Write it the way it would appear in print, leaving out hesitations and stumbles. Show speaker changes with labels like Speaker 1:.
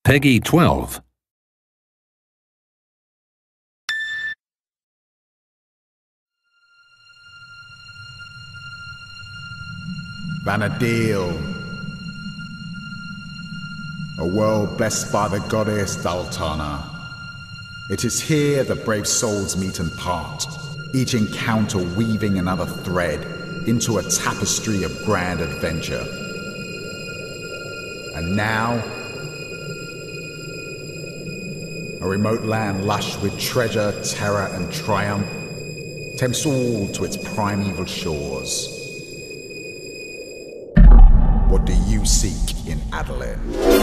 Speaker 1: Peggy 12.
Speaker 2: Vanadil, a world blessed by the goddess Daltana. It is here the brave souls meet and part, each encounter weaving another thread into a tapestry of grand adventure. And now, a remote land lush with treasure, terror, and triumph tempts all to its primeval shores. What do you seek in Adoulin?